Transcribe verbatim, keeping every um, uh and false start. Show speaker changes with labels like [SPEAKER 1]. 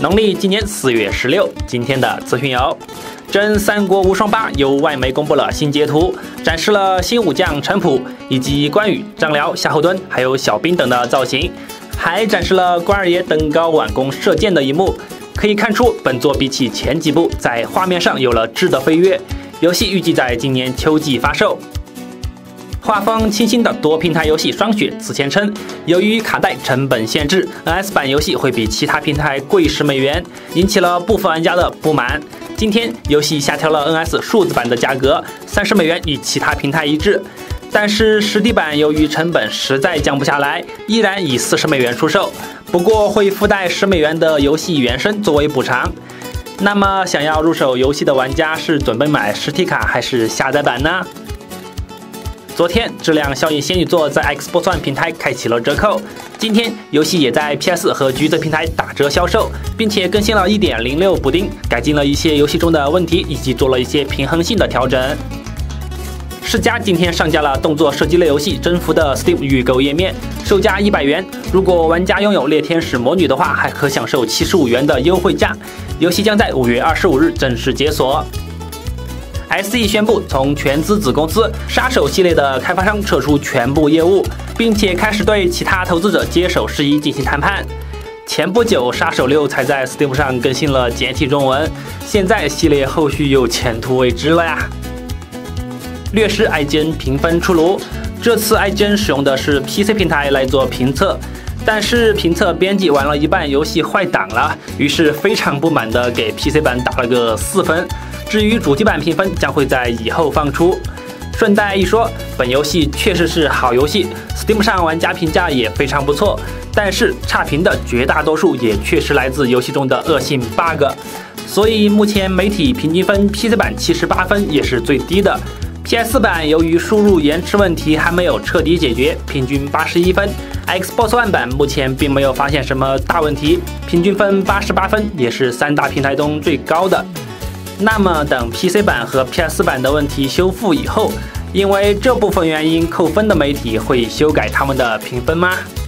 [SPEAKER 1] 农历今年四月十六，今天的资讯有：真三国无双八由外媒公布了新截图，展示了新武将陈普以及关羽、张辽、夏侯惇还有小兵等的造型，还展示了关二爷登高挽弓射箭的一幕。可以看出，本作比起前几部，在画面上有了质的飞跃。游戏预计在今年秋季发售。画风清新的多平台游戏《霜雪》此前称，由于卡带成本限制 ，N S 版游戏会比其他平台贵十美元，引起了部分玩家的不满。今天游戏下调了 N S 数字版的价格，三十美元与其他平台一致。但是实体版由于成本实在降不下来，依然以四十美元出售，不过会附带十美元的游戏原声作为补偿。那么想要入手游戏的玩家是准备买实体卡还是下载版呢？昨天，质量效应仙女座在 Xbox One 平台开启了折扣。今天，游戏也在 P S 和橘子平台打折销售，并且更新了 一点零六 补丁，改进了一些游戏中的问题，以及做了一些平衡性的调整。世嘉今天上架了动作射击类游戏《征服》的 Steam 预购页面，售价一百元。如果玩家拥有猎天使魔女的话，还可享受七十五元的优惠价。游戏将在五月二十五日正式解锁。S E 宣布从全资子公司杀手系列的开发商撤出全部业务，并且开始对其他投资者接手事宜进行谈判。前不久，杀手六才在 Steam 上更新了简体中文，现在系列后续又前途未知了呀。掠食 I G N 评分出炉，这次 I G N 使用的是 P C 平台来做评测，但是评测编辑玩了一半，游戏坏档了，于是非常不满的给 P C 版打了个四分。至于主机版评分将会在以后放出。顺带一说，本游戏确实是好游戏 ，Steam 上玩家评价也非常不错，但是差评的绝大多数也确实来自游戏中的恶性 bug， 所以目前媒体平均分 P C 版七十八分也是最低的。P S 版由于输入延迟问题还没有彻底解决，平均八十一分。Xbox One 版目前并没有发现什么大问题，平均分八十八分，也是三大平台中最高的。那么等 P C 版和 P S 版的问题修复以后，因为这部分原因扣分的媒体会修改他们的评分吗？